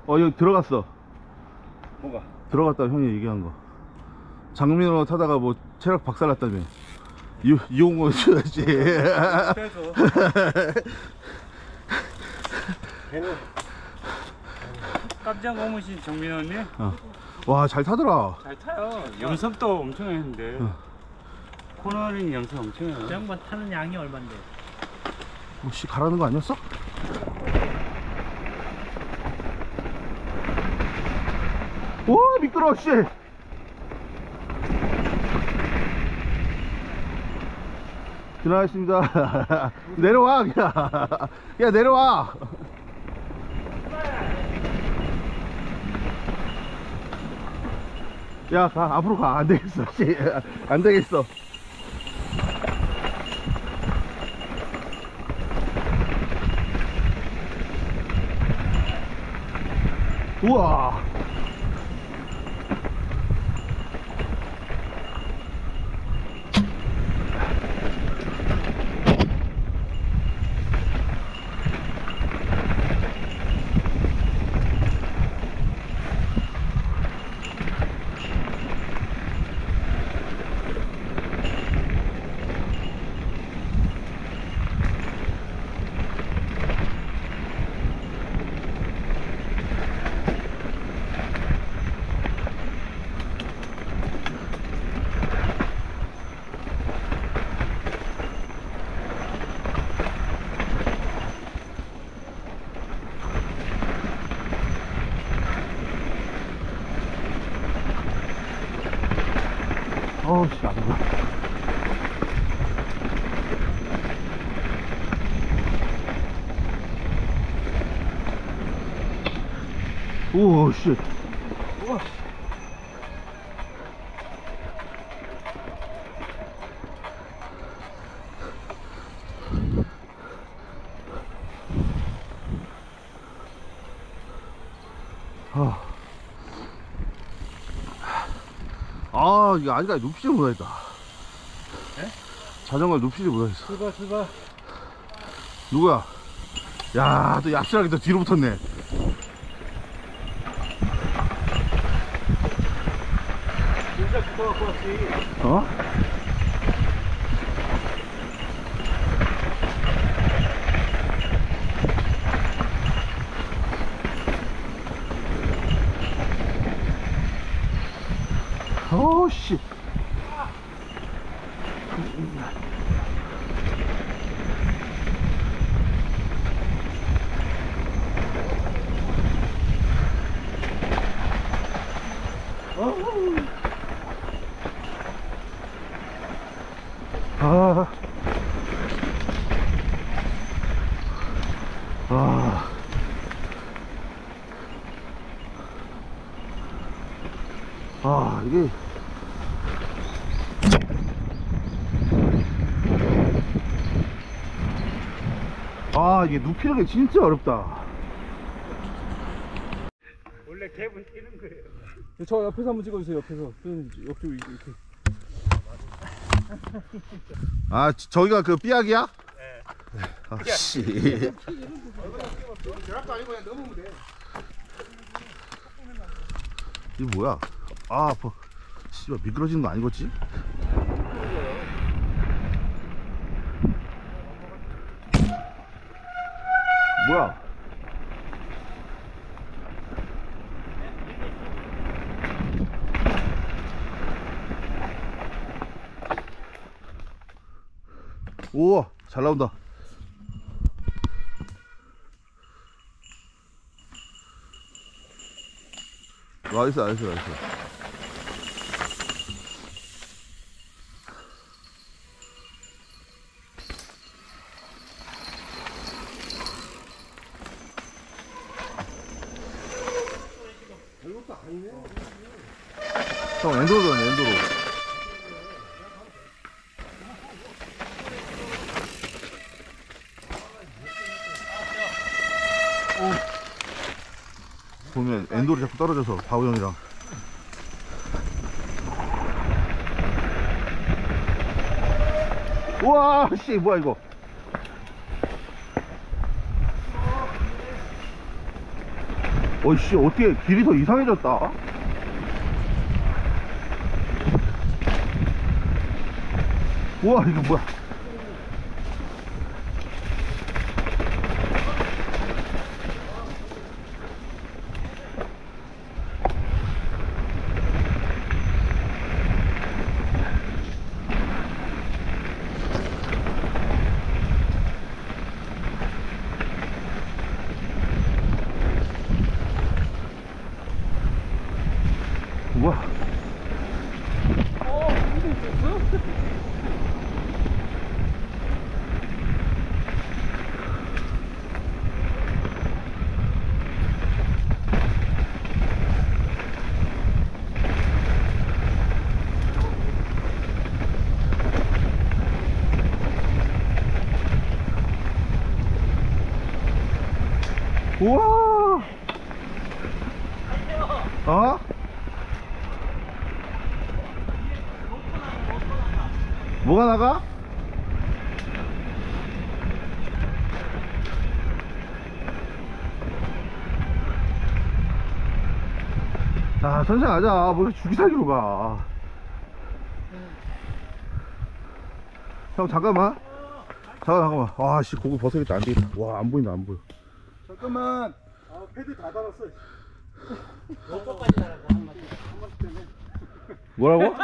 여기 들어갔어. 뭐가? 들어갔다 형이 얘기한 거. 장민호 타다가 뭐 체력 박살났다며. 이용권 줘야지. 그래서 걔는 깜짝 고무신 정민원이 와, 잘 타더라. 잘 타요. 연습도 엄청 했는데 코너링 연습 엄청 해요. 저 양반 타는 양이 얼만데? 혹시 가라는 거 아니었어? 와, 미끄러워, 씨. 지나가겠습니다. 내려와, 그냥. 야, 내려와. 야, 가, 앞으로 가. 안 되겠어, 씨. 안 되겠어. 우와. 어우씨, 안 가. 오, 씨. 우와. 이거 아직까지 눕히지 못하겠다. 네? 자전거를 눕히지 못하겠어. 출발. 누구야? 야, 또 얍실하게 또 뒤로 붙었네. 진짜 붙어갖고 왔지. 어? 씨. 이게 이게 눕히는 게 진짜 어렵다. 원래 갭을 끼는 거예요. 저 옆에서 한번 찍어주세요. 옆에서 옆쪽 이렇게. 저기가 그 삐약이야? 네. 씨. 벼락도 아니고 그냥 넘으면 돼. 이거 뭐야? 아파. 씨발, 미끄러지는 거 아니겠지? 뭐야? 우와, 잘 나온다. 나이스. 형, 엔도로잖아, 엔도로. 보면 엔도로 자꾸 떨어져서 바우 형이랑. 우와, 씨, 뭐야 이거. 어이씨, 어떻게 길이 더 이상해졌다? 우와, 이거 뭐야? 우와. 우와. 어? 뭐가 나가? 자, 천천히 가자. 뭐 주기사기로 가. 형, 잠깐만. 잠깐만. 와, 씨, 고기 벗어야겠다. 안 되겠다. 와, 안 보인다, 안 보여. 잠깐만. 아, 패드 다 달았어. 뭐라고?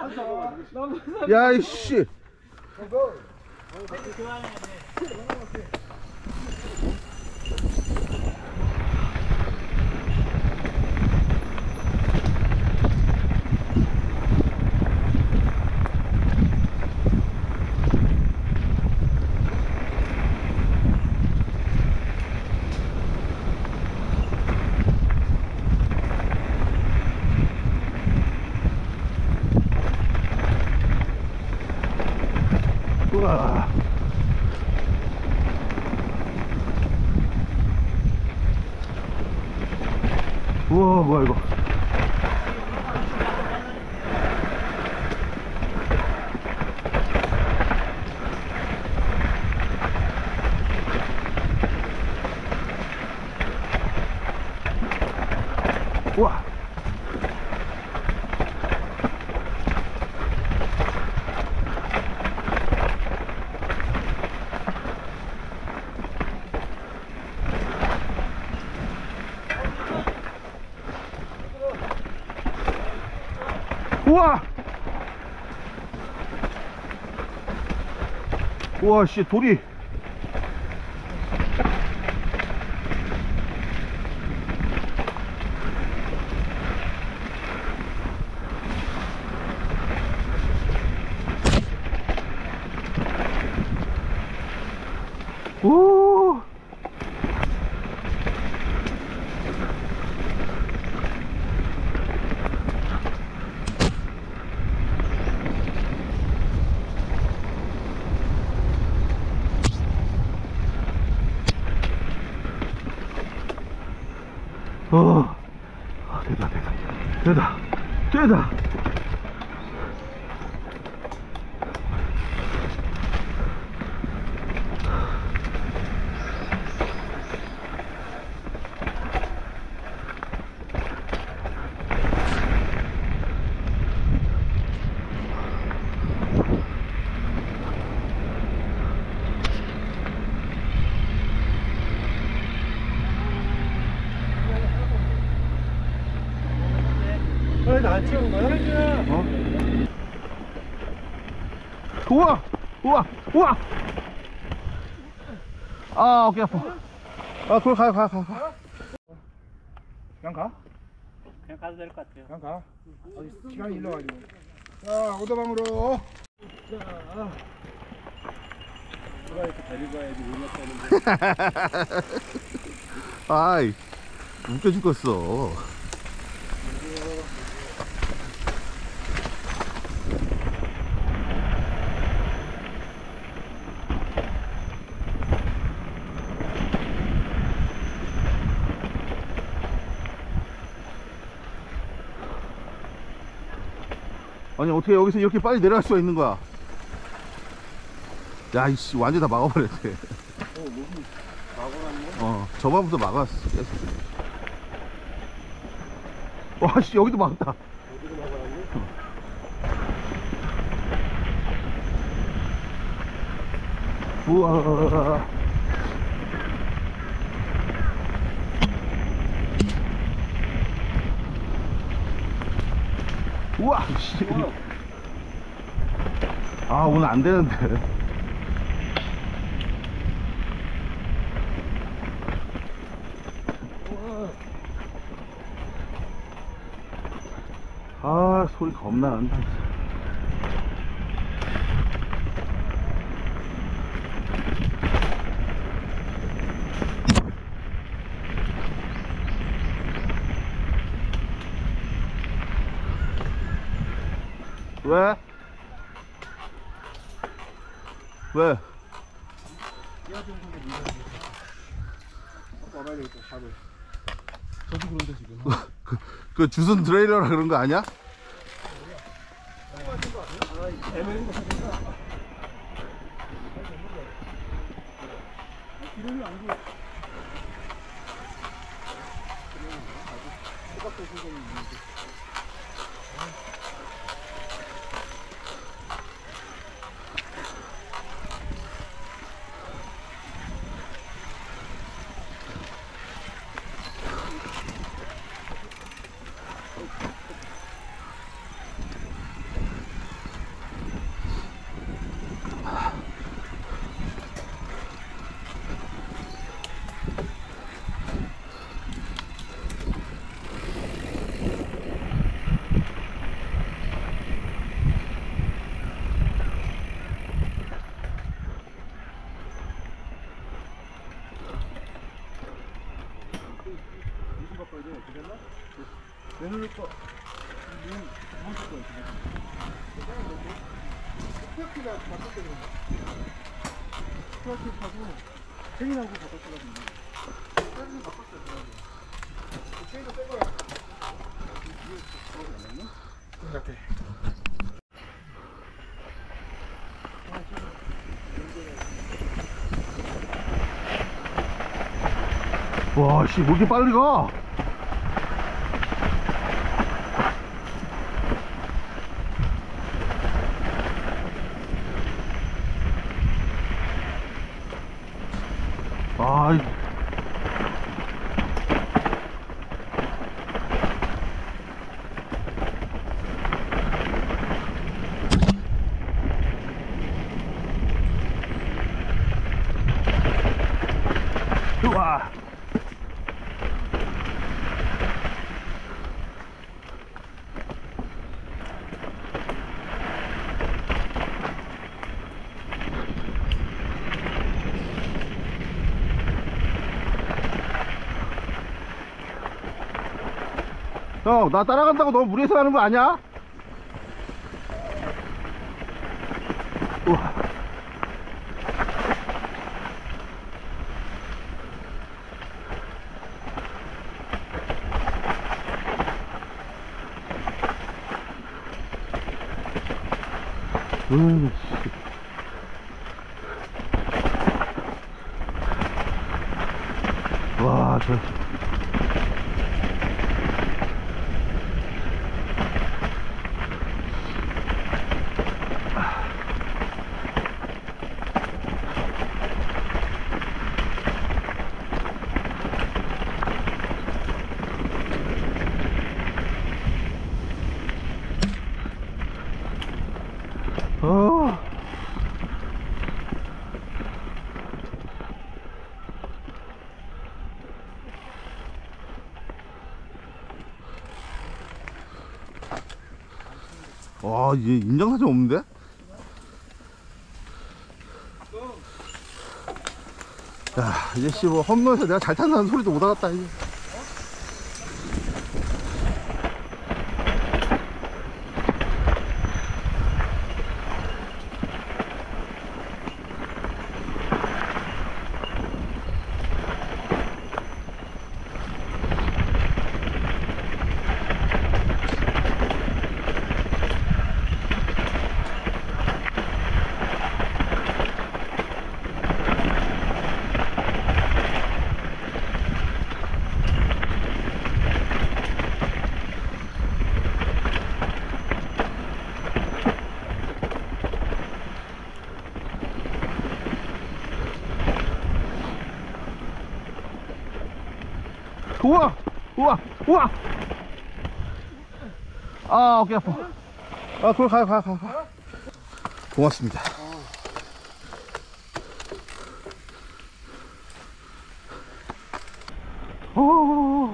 야, 이씨. 우와. 우와, 뭐야 이거. 우와. 우와! 우와, 씨, 돌이. 오! 되다. 안 찍은 거야? 어? 우와! 우와! 우와! 아, 어깨 아파. 아, 그걸 가. 그냥 가? 그냥 가도 될 것 같아요. 그냥 가. 시간이 일러가지고. 자, 오다방으로. 누가 이렇게 데리고 가야지 몰랐다는데. 아이, 웃겨 죽겠어. 아니, 어떻게 여기서 이렇게 빨리 내려갈 수가 있는 거야? 야, 이씨, 완전 다 막아버렸네. 마구 가는 거? 저번부터 막았어. 계속. 와, 씨, 여기도 막다. 우와. 우와, 씨. 아, 오늘 안 되는데. 아, 소리 겁나 난다. 왜? 왜? 와봐야 되겠다. 밥을. 저도 그런데 지금. 그 주순 트레일러라 그런 거 아니야? 애매한 거 같은데. 기름이 안 돼. 똑같은 생각이 있는데. 내놓을 거, 무엇일 거야, 지금? 스프라키가 바꿀 때 그런가? 스프라키하고 체인하고 바꿀 때가 있는데. 체인은 바꿨어요, 체인도 새 거야. 이거 안 맞나? 같아. 와, 씨, 왜 이렇게 빨리 가? 아, 우와. 형, 나 따라간다고 너무 무리해서 가는 거 아니야? 우와. 씨. 와, 저. 어. 와, 얘 인정사정 없는데? 야, 이제 씨, 뭐, 험로에서 내가 잘 탄다는 소리도 못 알았다, 이제. 우와 우와 우와. 아 어깨 아파. 아 그걸 가요. 고맙습니다. 오.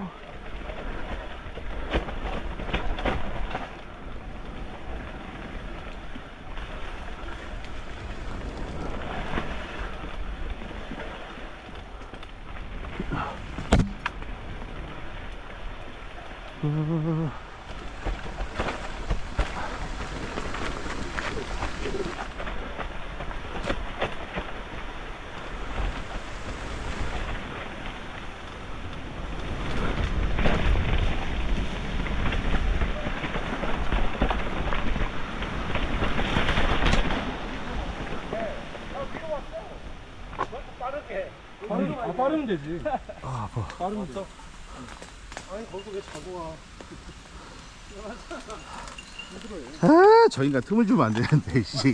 빠르면 되지. 아 아파. 빠르면 돼. 아니 거기서 왜 자고 와? 아, 저 인간 틈을 주면 안 되는데, 씨.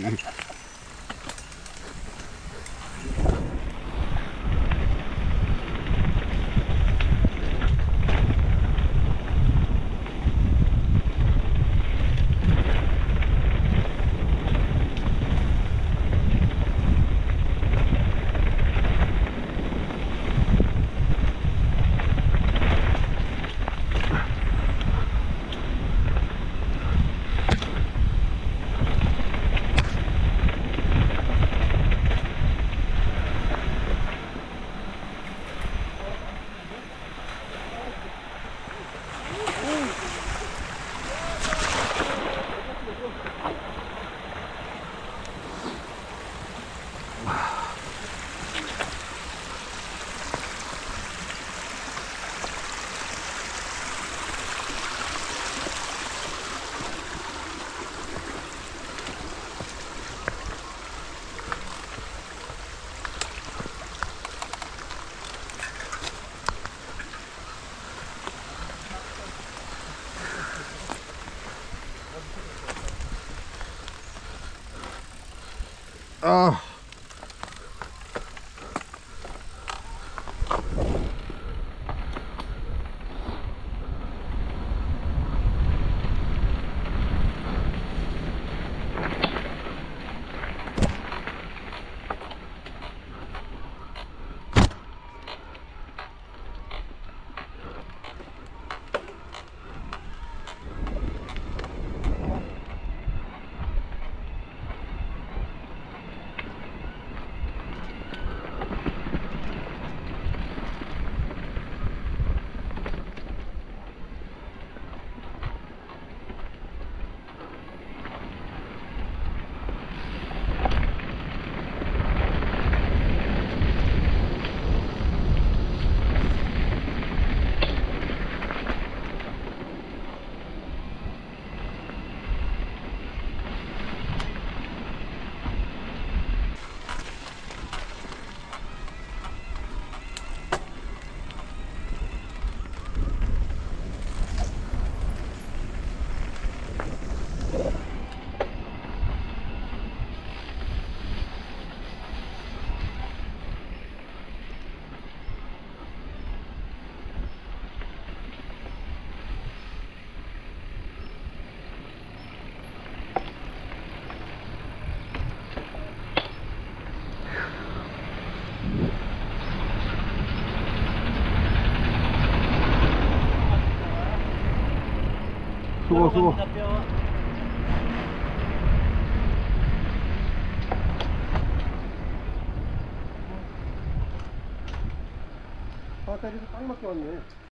아. 수고. 배터리에서 딱 맞게 왔네.